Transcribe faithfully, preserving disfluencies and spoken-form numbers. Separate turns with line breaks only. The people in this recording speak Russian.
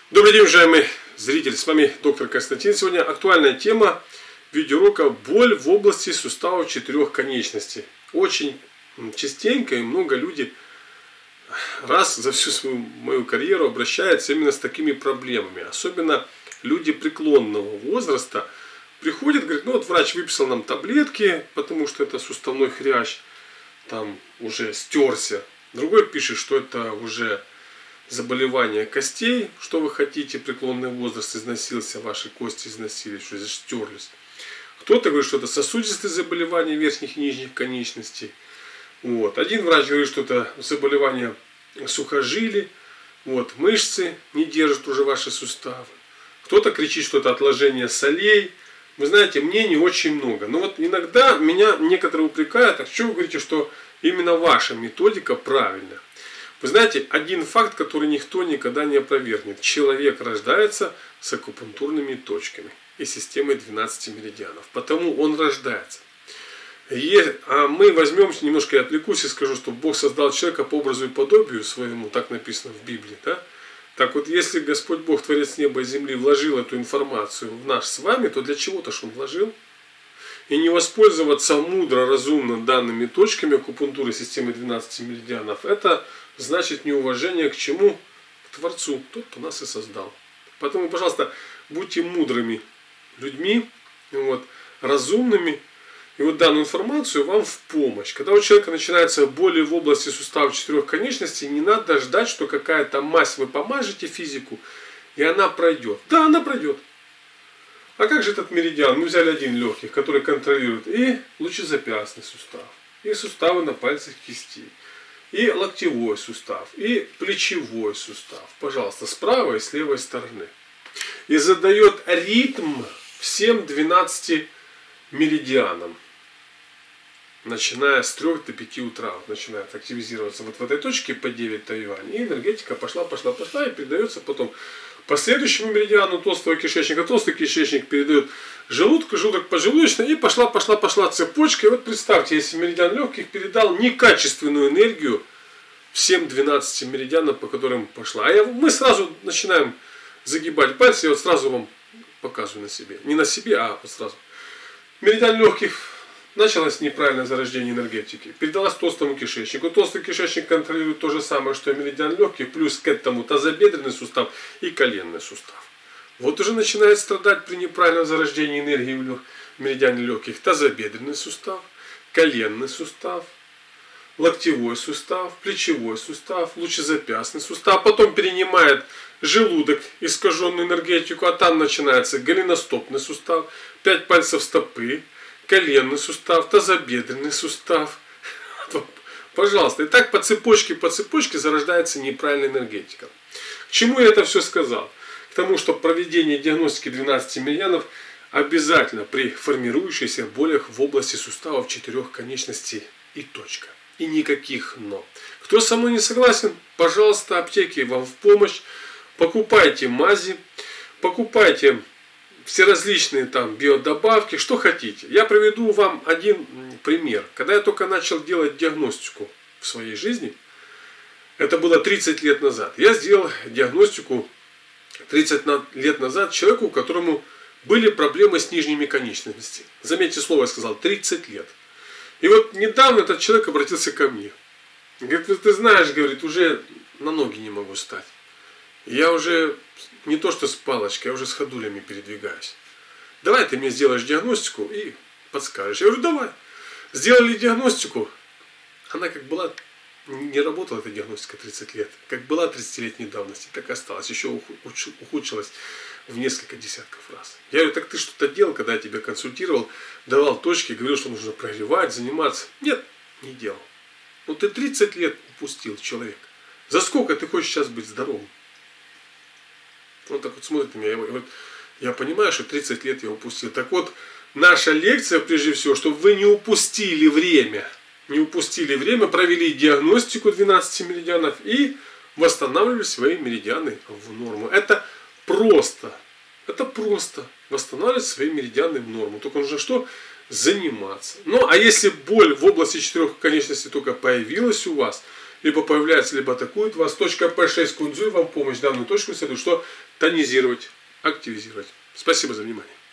Добрый день, уважаемые зрители, с вами доктор Константин. Сегодня актуальная тема видеоурока «Боль в области суставов четырех конечностей». Очень частенько и много людей раз за всю свою мою карьеру обращаются именно с такими проблемами. Особенно люди преклонного возраста приходят, говорят, ну вот врач выписал нам таблетки, потому что это суставной хрящ, там уже стерся. Другой пишет, что это уже заболевание костей, что вы хотите, преклонный возраст износился, ваши кости износились, что стерлись. Кто-то говорит, что это сосудистые заболевания верхних и нижних конечностей. Вот. Один врач говорит, что это заболевание сухожилий, вот, мышцы не держат уже ваши суставы. Кто-то кричит, что это отложение солей. Вы знаете, мнений очень много. Но вот иногда меня некоторые упрекают, а что вы говорите, что именно ваша методика правильная. Вы знаете, один факт, который никто никогда не опровергнет. Человек рождается с акупунктурными точками и системой двенадцати меридианов. Потому он рождается. А мы возьмем, немножко я отвлекусь и скажу, что Бог создал человека по образу и подобию своему, так написано в Библии. Да? Так вот, если Господь Бог, Творец неба и земли, вложил эту информацию в нас с вами, то для чего-то ж Он вложил. И не воспользоваться мудро, разумно данными точками акупунктуры системы двенадцати меридианов, это значит неуважение к чему? К Творцу, тот, кто нас и создал. Поэтому, пожалуйста, будьте мудрыми людьми, вот, разумными. И вот данную информацию вам в помощь. Когда у человека начинается боли в области суставов четырех конечностей, не надо ждать, что какая-то мазь вы помажете физику, и она пройдет. Да, она пройдет. А как же этот меридиан? Мы взяли один легких, который контролирует и лучезапястный сустав, и суставы на пальцах кисти, и локтевой сустав, и плечевой сустав. Пожалуйста, с правой и с левой стороны. И задает ритм всем двенадцати меридианам. Начиная с трёх до пяти утра, вот начинает активизироваться вот в этой точке по девять тайюань. И энергетика пошла, пошла, пошла и передается потом по следующему меридиану толстого кишечника. Толстый кишечник передает желудку, желудок поджелудочной, и пошла, пошла, пошла цепочка. И вот представьте, если меридиан легких передал некачественную энергию всем двенадцати меридианам, по которым пошла. А я, мы сразу начинаем загибать пальцы, я вот сразу вам показываю на себе. Не на себе, а вот сразу. Меридиан легких. Началось неправильное зарождение энергетики. Передалось толстому кишечнику. Толстый кишечник контролирует то же самое, что и меридиан легких, плюс к этому тазобедренный сустав и коленный сустав. Вот уже начинает страдать при неправильном зарождении энергии в меридиане легких тазобедренный сустав, коленный сустав, локтевой сустав, плечевой сустав, лучезапястный сустав. Потом перенимает желудок, искаженную энергетику, а там начинается голеностопный сустав, пять пальцев стопы, коленный сустав, тазобедренный сустав. Пожалуйста. И так по цепочке, по цепочке зарождается неправильная энергетика. К чему я это все сказал? К тому, что проведение диагностики двенадцати меридианов обязательно при формирующихся болях в области суставов четырех конечностей и точка. И никаких но. Кто со мной не согласен, пожалуйста, аптеки вам в помощь. Покупайте мази, покупайте все различные там биодобавки, что хотите. Я приведу вам один пример. Когда я только начал делать диагностику в своей жизни, это было тридцать лет назад, я сделал диагностику тридцать лет назад человеку, у которому были проблемы с нижними конечностями. Заметьте слово, я сказал, тридцать лет. И вот недавно этот человек обратился ко мне. Говорит, ты знаешь, говорит, уже на ноги не могу стать. Я уже не то что с палочкой, я уже с ходулями передвигаюсь. Давай ты мне сделаешь диагностику и подскажешь. Я говорю, давай. Сделали диагностику. Она как была, не работала эта диагностика тридцать лет. Как была тридцатилетней давности, так и осталась. Еще ухудшилась в несколько десятков раз. Я говорю, так ты что-то делал, когда я тебя консультировал, давал точки, говорил, что нужно прогревать, заниматься. Нет, не делал. Ну ты тридцать лет упустил, человек. За сколько ты хочешь сейчас быть здоровым? Он так вот смотрит на меня, я, говорю, я понимаю, что тридцать лет я упустил. Так вот, наша лекция, прежде всего, чтобы вы не упустили время, не упустили время, провели диагностику двенадцати меридианов и восстанавливали свои меридианы в норму. Это просто, это просто восстанавливать свои меридианы в норму. Только нужно что? Заниматься. Ну, а если боль в области четырех конечностей только появилась у вас, либо появляется, либо атакует вас. Точка пэ шесть кунзуй вам помощь данную точку следует, что тонизировать, активизировать. Спасибо за внимание.